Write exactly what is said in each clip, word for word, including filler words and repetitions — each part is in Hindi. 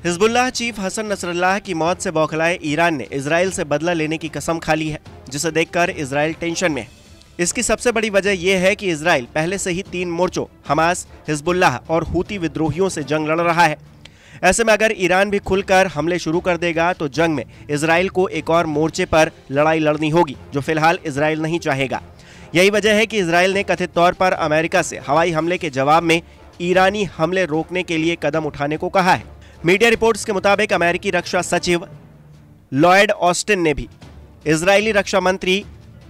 हिजबुल्लाह चीफ हसन नसरल्लाह की मौत से बौखलाए ईरान ने इजराइल से बदला लेने की कसम खा ली है, जिसे देखकर इजराइल टेंशन में है। इसकी सबसे बड़ी वजह यह है कि इजराइल पहले से ही तीन मोर्चों हमास, हिजबुल्लाह और हूती विद्रोहियों से जंग लड़ रहा है। ऐसे में अगर ईरान भी खुलकर हमले शुरू कर देगा तो जंग में इजराइल को एक और मोर्चे पर लड़ाई लड़नी होगी, जो फिलहाल इजराइल नहीं चाहेगा। यही वजह है कि इजराइल ने कथित तौर पर अमेरिका से हवाई हमले के जवाब में ईरानी हमले रोकने के लिए कदम उठाने को कहा है। मीडिया रिपोर्ट्स के मुताबिक अमेरिकी रक्षा सचिव लॉयड ऑस्टिन ने भी इजरायली रक्षा मंत्री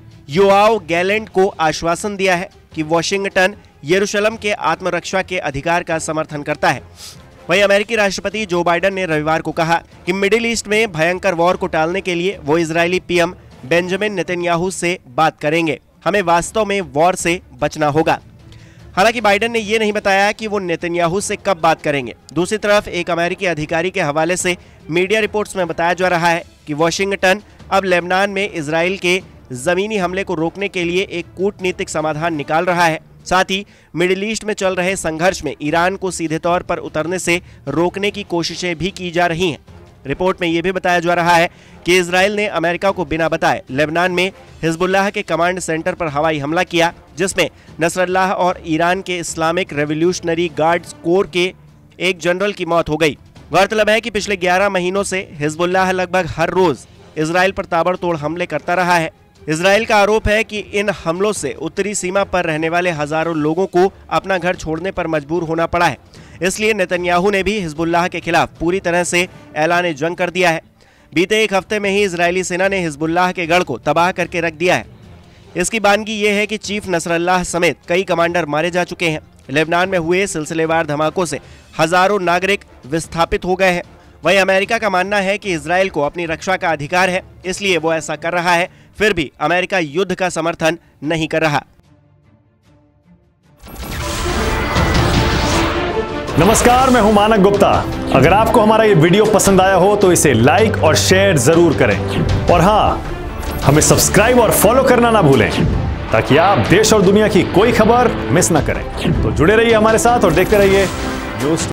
योआव गैलेंट को आश्वासन दिया है कि वॉशिंगटन यरूशलेम के आत्मरक्षा के अधिकार का समर्थन करता है। वहीं अमेरिकी राष्ट्रपति जो बाइडेन ने रविवार को कहा कि मिडिल ईस्ट में भयंकर वॉर को टालने के लिए वो इजरायली पीएम बेंजामिन नेतन्याहू से बात करेंगे। हमें वास्तव में वॉर से बचना होगा। हालांकि बाइडेन ने यह नहीं बताया कि वो नेतन्याहू से कब बात करेंगे। दूसरी तरफ एक अमेरिकी अधिकारी के हवाले से मीडिया रिपोर्ट्स में बताया जा रहा है कि वॉशिंगटन अब लेबनान में इजराइल के जमीनी हमले को रोकने के लिए एक कूटनीतिक समाधान निकाल रहा है। साथ ही मिडिल ईस्ट में चल रहे संघर्ष में ईरान को सीधे तौर पर उतरने से रोकने की कोशिशें भी की जा रही हैं। रिपोर्ट में यह भी बताया जा रहा है कि इजराइल ने अमेरिका को बिना बताए लेबनान में हिजबुल्लाह के कमांड सेंटर पर हवाई हमला किया, जिसमें नसरल्लाह और ईरान के इस्लामिक रेवोल्यूशनरी गार्ड्स कोर के एक जनरल की मौत हो गई। गौरतलब है कि पिछले ग्यारह महीनों से हिजबुल्लाह लगभग हर रोज इजराइल पर ताबड़तोड़ हमले करता रहा है। इजराइल का आरोप है कि इन हमलों से उत्तरी सीमा पर रहने वाले हजारों लोगों को अपना घर छोड़ने पर मजबूर होना पड़ा है। इसलिए नेतन्याहू ने भी हिजबुल्लाह के खिलाफ पूरी तरह से ऐलान जंग कर दिया है। बीते एक हफ्ते में ही इजरायली सेना ने हिजबुल्लाह के गढ़ को तबाह करके रख दिया है। इसकी बानगी ये है कि चीफ नसरल्लाह समेत कई कमांडर मारे जा चुके हैं। लेबनान में हुए सिलसिलेवार धमाकों से हजारों नागरिक विस्थापित हो गए हैं। वहीं अमेरिका का मानना है कि इजराइल को अपनी रक्षा का अधिकार है, इसलिए वो ऐसा कर रहा है। फिर भी अमेरिका युद्ध का समर्थन नहीं कर रहा। नमस्कार, मैं हूं मानक गुप्ता। अगर आपको हमारा ये वीडियो पसंद आया हो तो इसे लाइक और शेयर जरूर करें, और हां, हमें सब्सक्राइब और फॉलो करना ना भूलें ताकि आप देश और दुनिया की कोई खबर मिस ना करें। तो जुड़े रहिए हमारे साथ और देखते रहिए न्यूज़।